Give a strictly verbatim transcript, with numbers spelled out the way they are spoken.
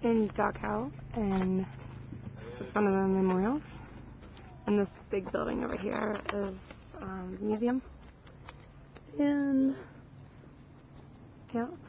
in Dachau, and it's one of the memorials. And this big building over here is um, the museum. And yeah.